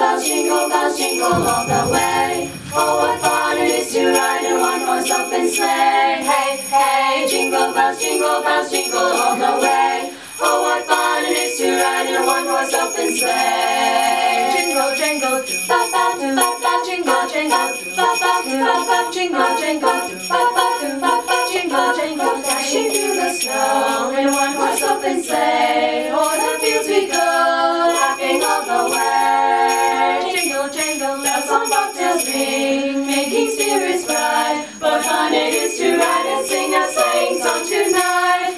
jingle bells, jingle all the way. Oh, what fun it is to ride in one horse open sleigh. Hey, hey, jingle bells, jingle all the way. Oh, what fun it is to ride in a one horse open sleigh. Jingle, jingle, ba ba ba ba, jingle, jingle, ba ba ba ba, jingle, jingle, ba ba ba ba, jingle, jingle, dashing through the snow in a one horse open sleigh. O'er the fields we go, laughing all the way. Jingle, jingle, bells on bobtails ring, making spirits bright. What fun it is to ride and sing a sleighing song tonight.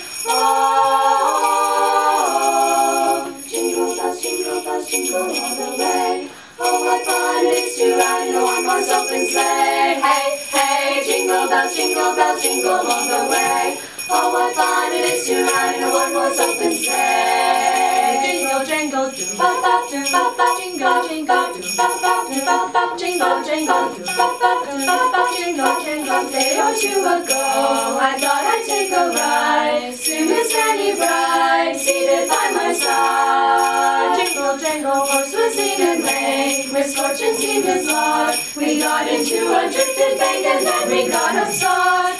Oh, jingle bells, jingle all the way. Oh, what fun it is to ride in a one-horse open sleigh. Hey, hey, jingle bells, jingle all the way. Oh, what fun it is to ride in a one-horse open sleigh. Jingle, jingle, ba ba ba ba, jingle, jingle, ba ba ba ba, jingle, jingle, ba ba ba ba, jingle, jingle. Day or two ago, I thought I'd take a ride. Soon Miss Fanny Bright seated by my side. Jingle, jingle, horse was lean and lame. Misfortune seemed his lot. We got into a drifted bank and then we got a sod.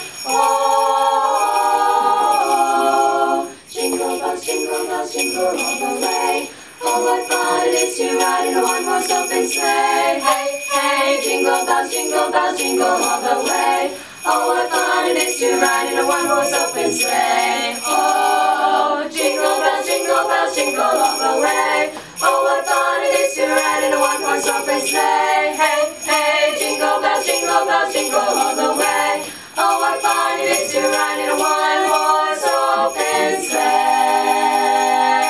Oh, jingle bells, jingle all the way. Oh, what fun it is to ride in a one-horse open sleigh. Hey, hey, jingle bells, jingle all the way. Oh, what fun it is to ride in a one-horse open sleigh. Oh, jingle bells, jingle all the way. Oh, what fun it is to ride in a one-horse open sleigh. Hey, hey, jingle bells, jingle all the way. Oh, what fun it is to ride in a one-horse open sleigh.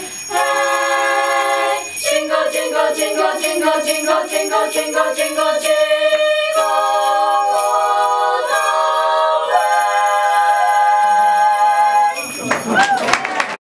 Hey, jingle, jingle, jingle, jingle, jingle, jingle, jingle, jingle, jingle.